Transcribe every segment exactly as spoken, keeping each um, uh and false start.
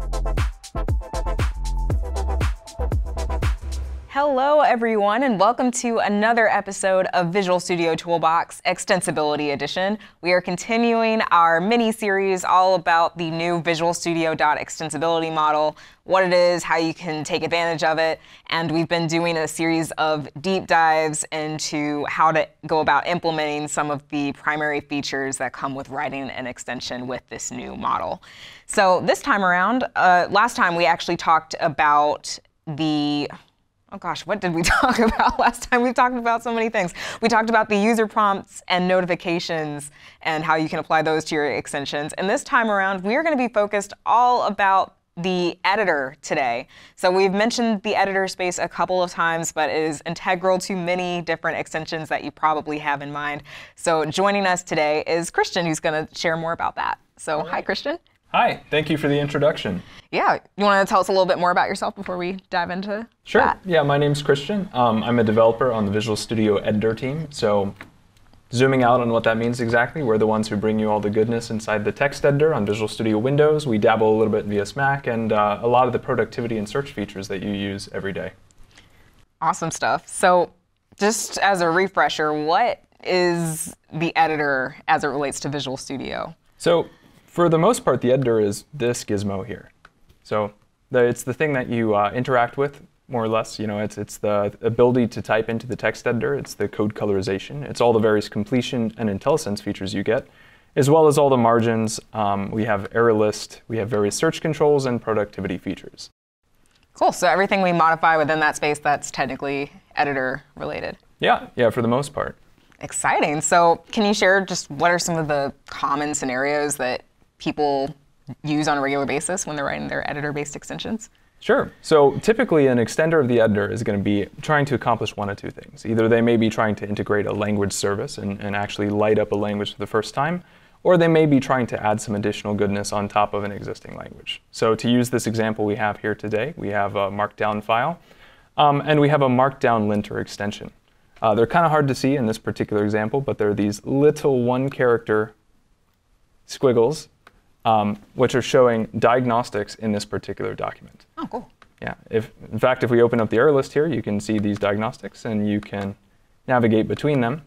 Hello everyone, and welcome to another episode of Visual Studio Toolbox Extensibility Edition. We are continuing our mini-series all about the new Visual Studio Extensibility model, what it is, how you can take advantage of it, and we've been doing a series of deep dives into how to go about implementing some of the primary features that come with writing an extension with this new model. So this time around, uh, last time we actually talked about the Oh gosh, what did we talk about last time? We've talked about so many things. We talked about the user prompts and notifications and how you can apply those to your extensions. And this time around, we are going to be focused all about the editor today. So we've mentioned the editor space a couple of times, but it is integral to many different extensions that you probably have in mind. So joining us today is Christian, who's going to share more about that. So right. Hi, Christian. Hi, thank you for the introduction. Yeah, you want to tell us a little bit more about yourself before we dive into Sure. that? Yeah, my name's Christian. Um, I'm a developer on the Visual Studio Editor team. So zooming out on what that means exactly, we're the ones who bring you all the goodness inside the text editor on Visual Studio Windows. We dabble a little bit in V S Mac and uh, a lot of the productivity and search features that you use every day. Awesome stuff. So just as a refresher, what is the editor as it relates to Visual Studio? So for the most part, the editor is this gizmo here. So the, it's the thing that you uh, interact with, more or less. You know, it's, it's the ability to type into the text editor. It's the code colorization. It's all the various completion and IntelliSense features you get, as well as all the margins. Um, we have error list. We have various search controls and productivity features. Cool. So everything we modify within that space, that's technically editor related. Yeah, yeah, for the most part. Exciting. So can you share just what are some of the common scenarios that people use on a regular basis when they're writing their editor-based extensions? Sure. So typically an extender of the editor is going to be trying to accomplish one of two things. Either they may be trying to integrate a language service and, and actually light up a language for the first time, or they may be trying to add some additional goodness on top of an existing language. So to use this example we have here today, we have a markdown file, um, and we have a markdown linter extension. Uh, they're kind of hard to see in this particular example, but they're these little one-character squiggles Um, which are showing diagnostics in this particular document. Oh, cool. Yeah. If, in fact, if we open up the error list here, you can see these diagnostics, and you can navigate between them.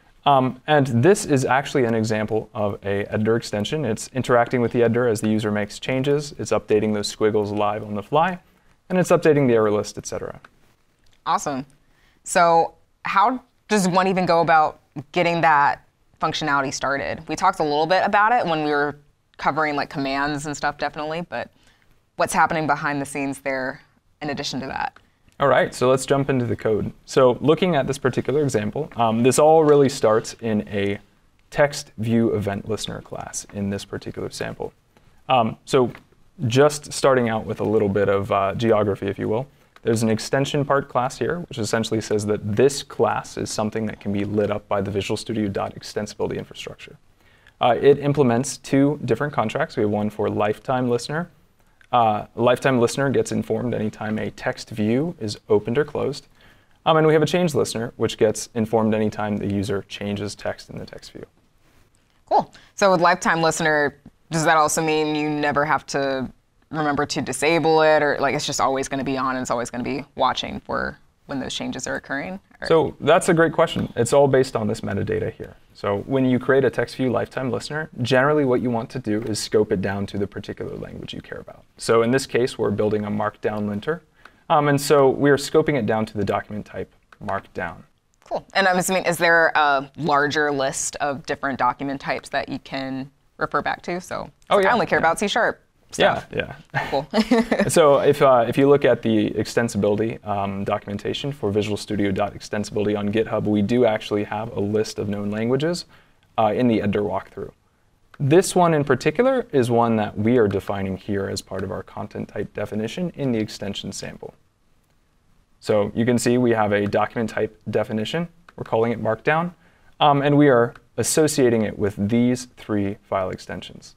Um, and this is actually an example of a editor extension. It's interacting with the editor as the user makes changes. It's updating those squiggles live on the fly, and it's updating the error list, et cetera. Awesome. So how does one even go about getting that functionality started? We talked a little bit about it when we were covering like commands and stuff, definitely, but what's happening behind the scenes there in addition to that? All right, so let's jump into the code. So looking at this particular example, um, this all really starts in a text view event listener class in this particular sample. Um, so just starting out with a little bit of uh, geography, if you will, there's an extension part class here, which essentially says that this class is something that can be lit up by the Visual Studio Extensibility infrastructure. Uh, it implements two different contracts. We have one for lifetime listener. Uh, lifetime listener gets informed anytime a text view is opened or closed. Um, and we have a change listener, which gets informed anytime the user changes text in the text view. Cool. So with lifetime listener, does that also mean you never have to remember to disable it, or like it's just always going to be on and it's always going to be watching for when those changes are occurring? Or? So that's a great question. It's all based on this metadata here. So when you create a text view lifetime listener, generally what you want to do is scope it down to the particular language you care about. So in this case, we're building a markdown linter. Um, and so we are scoping it down to the document type markdown. Cool. And I'm assuming, is there a larger list of different document types that you can refer back to? So oh, yeah, I only care yeah. about C Sharp. Stuff. Yeah, yeah. Cool. So if, uh, if you look at the extensibility um, documentation for Visual Studio Extensibility on GitHub, we do actually have a list of known languages uh, in the editor walkthrough. This one in particular is one that we are defining here as part of our content type definition in the extension sample. So you can see we have a document type definition. We're calling it Markdown. Um, and we are associating it with these three file extensions.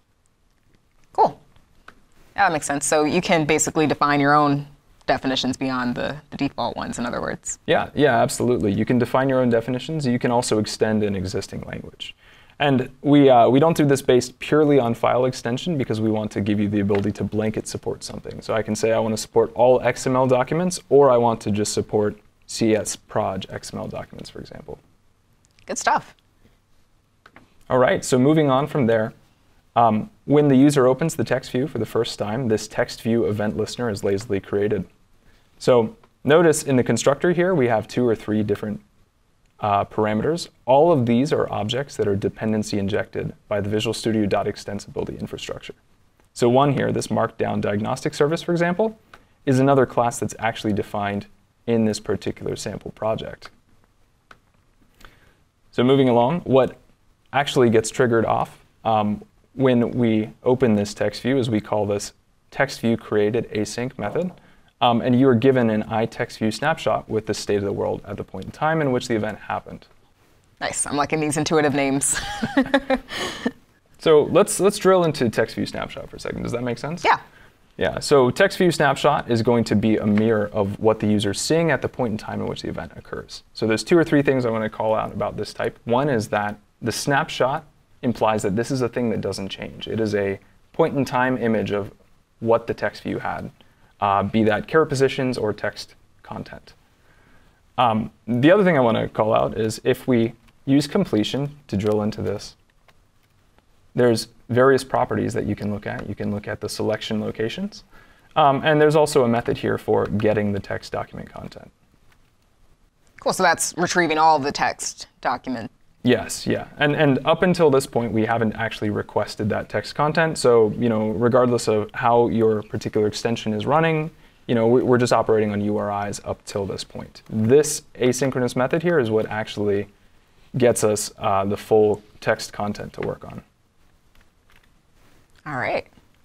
Cool. Yeah, that makes sense. So you can basically define your own definitions beyond the, the default ones, in other words. Yeah, yeah, absolutely. You can define your own definitions. You can also extend an existing language. And we, uh, we don't do this based purely on file extension because we want to give you the ability to blanket support something. So I can say I want to support all X M L documents, or I want to just support C S proj X M L documents, for example. Good stuff. All right, so moving on from there, um, when the user opens the text view for the first time, this text view event listener is lazily created. So notice in the constructor here, we have two or three different Uh, parameters. All of these are objects that are dependency injected by the Visual Studio .extensibility infrastructure. So one here, this Markdown diagnostic service, for example, is another class that's actually defined in this particular sample project. So moving along, what actually gets triggered off um, when we open this text view is we call this text view created async method. Um, and you are given an iTextView snapshot with the state of the world at the point in time in which the event happened. Nice. I'm liking these intuitive names. So let's let's drill into TextView snapshot for a second. Does that make sense? Yeah. Yeah. So TextView snapshot is going to be a mirror of what the user is seeing at the point in time in which the event occurs. So there's two or three things I want to call out about this type. One is that the snapshot implies that this is a thing that doesn't change. It is a point in time image of what the text view had. Uh, be that caret positions or text content. Um, the other thing I want to call out is if we use completion to drill into this, there's various properties that you can look at. You can look at the selection locations. Um, and there's also a method here for getting the text document content. Cool. So that's retrieving all of the text document. Yes, yeah. And, and up until this point, we haven't actually requested that text content. So, you know, regardless of how your particular extension is running, you know, we're just operating on U R Is up till this point. This asynchronous method here is what actually gets us uh, the full text content to work on. All right.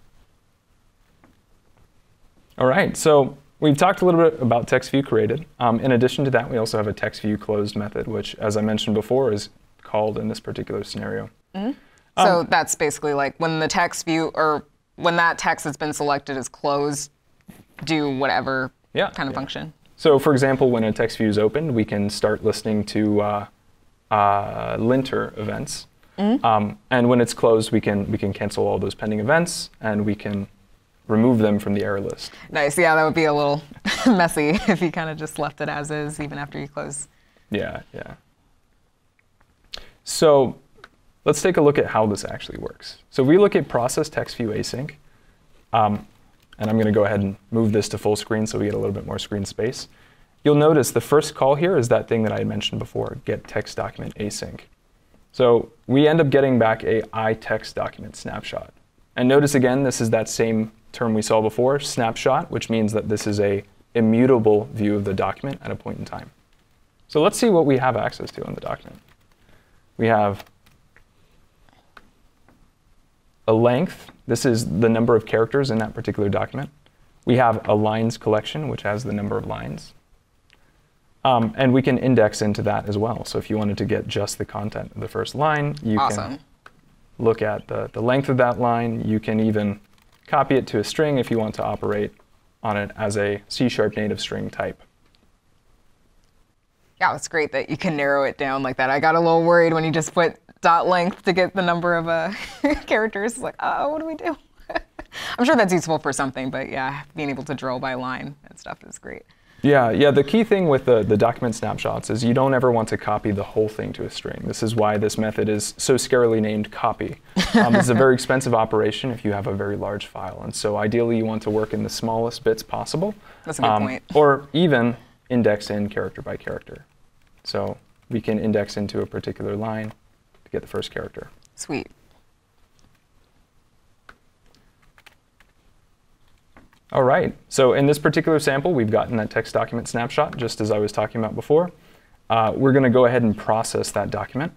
All right. So we've talked a little bit about text view created. Um, in addition to that, we also have a text view closed method, which, as I mentioned before, is called in this particular scenario. Mm-hmm. Um, so that's basically like when the text view, or when that text that's been selected is closed, do whatever yeah, kind of yeah. function. So for example, when a text view is opened, we can start listening to uh, uh, linter events. Mm-hmm. um, and when it's closed, we can, we can cancel all those pending events, and we can remove them from the error list. Nice. Yeah, that would be a little messy if you kind of just left it as is, even after you close. Yeah, yeah. So let's take a look at how this actually works. So we look at process text view async. Um, and I'm going to go ahead and move this to full screen so we get a little bit more screen space. You'll notice the first call here is that thing that I had mentioned before, get text document async. So we end up getting back a iText document snapshot. And notice again, this is that same term we saw before, snapshot, which means that this is a immutable view of the document at a point in time. So let's see what we have access to in the document. We have a length. This is the number of characters in that particular document. We have a lines collection, which has the number of lines. Um, and we can index into that as well. So if you wanted to get just the content of the first line, you awesome. can look at the, the length of that line. You can even copy it to a string if you want to operate on it as a C sharp native string type. Yeah, it's great that you can narrow it down like that. I got a little worried when you just put dot length to get the number of uh, characters. It's like, oh, what do we do? I'm sure that's useful for something, but yeah, being able to drill by line and stuff is great. Yeah, yeah. The key thing with the, the document snapshots is you don't ever want to copy the whole thing to a string. This is why this method is so scarily named copy. Um, it's a very expensive operation if you have a very large file. And so ideally you want to work in the smallest bits possible. That's a good um, point. Or even index in character by character. So we can index into a particular line to get the first character. Sweet. All right, so in this particular sample, we've gotten that text document snapshot, just as I was talking about before. Uh, we're going to go ahead and process that document.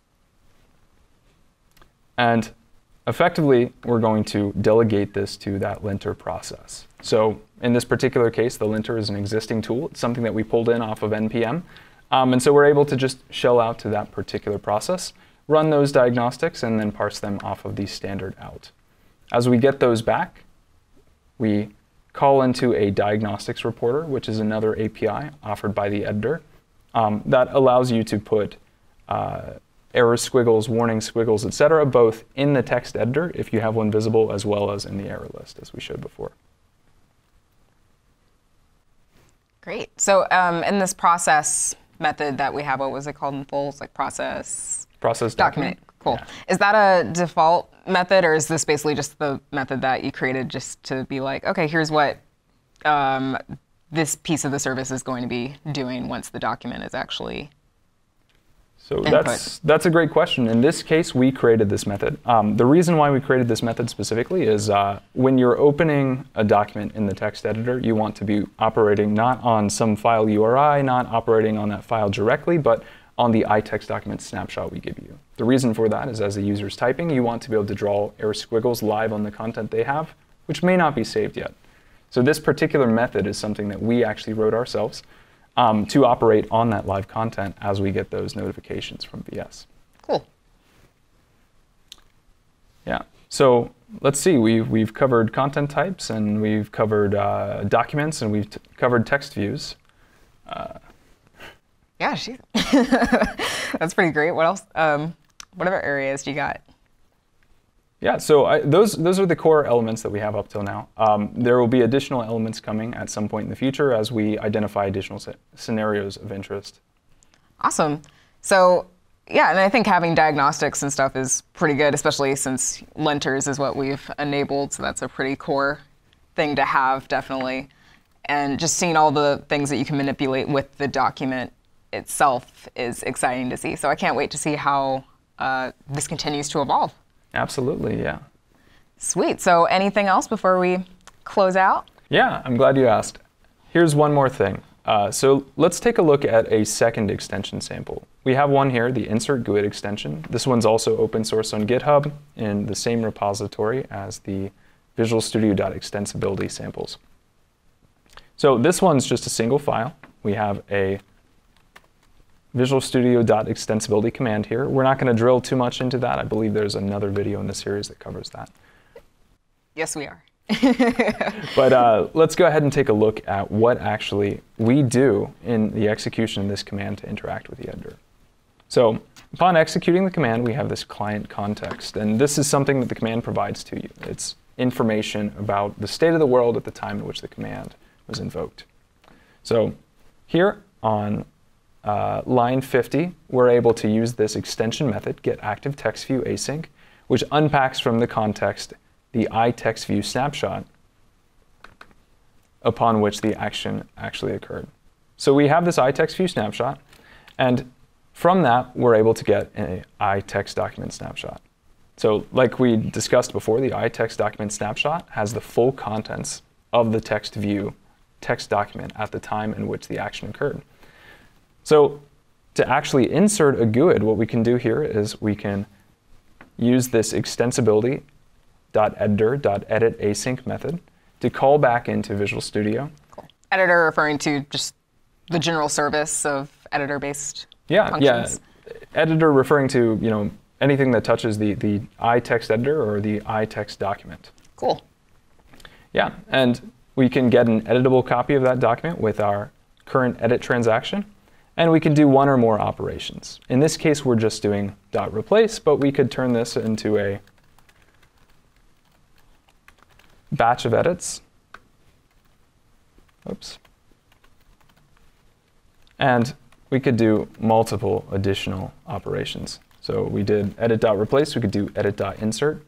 And effectively, we're going to delegate this to that linter process. So in this particular case, the linter is an existing tool. It's something that we pulled in off of N P M. Um, and so we're able to just shell out to that particular process, run those diagnostics, and then parse them off of the standard out. As we get those back, we call into a diagnostics reporter, which is another A P I offered by the editor um, that allows you to put uh, error squiggles, warning squiggles, et cetera, both in the text editor, if you have one visible, as well as in the error list, as we showed before. Great. So um, in this process method that we have, what was it called in full? It's like process... Process document. document. Cool. Yeah. Is that a default method, or is this basically just the method that you created just to be like, okay, here's what um, this piece of the service is going to be doing once the document is actually So input? that's that's a great question. In this case, we created this method. Um, the reason why we created this method specifically is uh, when you're opening a document in the text editor, you want to be operating not on some file U R I, not operating on that file directly, but on the iText document snapshot we give you. The reason for that is as the user's typing, you want to be able to draw error squiggles live on the content they have, which may not be saved yet. So this particular method is something that we actually wrote ourselves um, to operate on that live content as we get those notifications from V S. Cool. Yeah. So let's see. We've, we've covered content types, and we've covered uh, documents, and we've t covered text views. Uh, Yeah, she. That's pretty great. What else? Um, what other areas do you got? Yeah, so I, those those are the core elements that we have up till now. Um, there will be additional elements coming at some point in the future as we identify additional sc scenarios of interest. Awesome. So yeah, and I think having diagnostics and stuff is pretty good, especially since linters is what we've enabled. So that's a pretty core thing to have, definitely. And just seeing all the things that you can manipulate with the document itself is exciting to see. So I can't wait to see how uh, this continues to evolve. Absolutely, yeah. Sweet. So anything else before we close out? Yeah, I'm glad you asked. Here's one more thing. Uh, so let's take a look at a second extension sample. We have one here, the insert GUID extension. This one's also open source on GitHub in the same repository as the Visual Studio.extensibility samples. So this one's just a single file. We have a Visual Studio.extensibility command here. We're not going to drill too much into that. I believe there's another video in the series that covers that. Yes, we are. But uh, let's go ahead and take a look at what actually we do in the execution of this command to interact with the editor. So upon executing the command, we have this client context. And this is something that the command provides to you. It's information about the state of the world at the time in which the command was invoked. So here on Uh, line fifty, we're able to use this extension method, getActiveTextViewAsync, which unpacks from the context the iTextView snapshot upon which the action actually occurred. So we have this iTextView snapshot, and from that, we're able to get an iText document snapshot. So like we discussed before, the iText document snapshot has the full contents of the text view text document at the time in which the action occurred. So to actually insert a GUID, what we can do here is we can use this extensibility.editor.editAsync method to call back into Visual Studio. Cool. Editor referring to just the general service of editor-based yeah, functions. Yeah, editor referring to you know anything that touches the, the iText editor or the iText document. Cool. Yeah, and we can get an editable copy of that document with our current edit transaction. And we can do one or more operations. In this case, we're just doing .replace, but we could turn this into a batch of edits. Oops. And we could do multiple additional operations. So we did edit.replace, we could do edit.insert.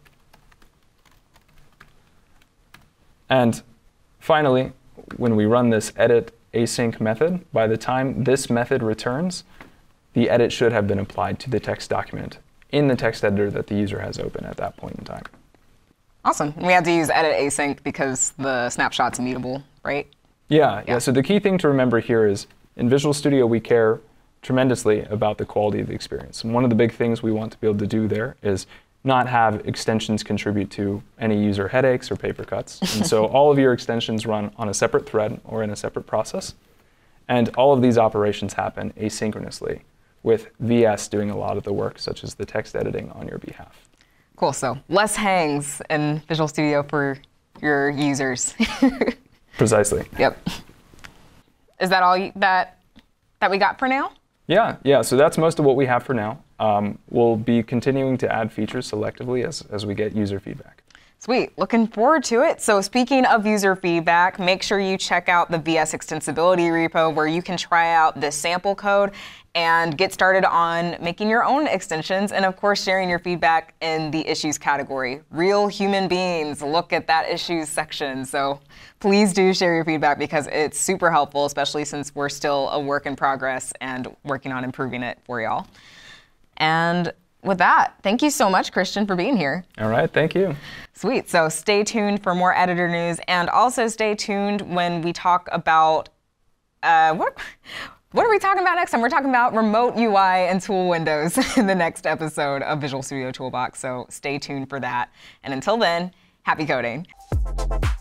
And finally, when we run this edit async method, by the time this method returns, the edit should have been applied to the text document in the text editor that the user has open at that point in time. Awesome. And we had to use edit async because the snapshot's immutable, right? Yeah, yeah, Yeah. So the key thing to remember here is in Visual Studio, we care tremendously about the quality of the experience. And one of the big things we want to be able to do there is not have extensions contribute to any user headaches or paper cuts. And so all of your extensions run on a separate thread or in a separate process. And all of these operations happen asynchronously with V S doing a lot of the work, such as the text editing on your behalf. Cool. So less hangs in Visual Studio for your users. Precisely. Yep. Is that all you, that, that we got for now? Yeah, yeah, so that's most of what we have for now. Um, we'll be continuing to add features selectively as, as we get user feedback. Sweet, looking forward to it. So speaking of user feedback, make sure you check out the V S Extensibility repo where you can try out this sample code and get started on making your own extensions, and of course sharing your feedback in the issues category. Real human beings look at that issues section, so please do share your feedback because it's super helpful, especially since we're still a work in progress and working on improving it for y'all. And with that, thank you so much, Christian, for being here. All right, thank you. Sweet, so stay tuned for more editor news, and also stay tuned when we talk about, uh, what? What are we talking about next time? We're talking about remote U I and tool windows in the next episode of Visual Studio Toolbox, so stay tuned for that. And until then, happy coding.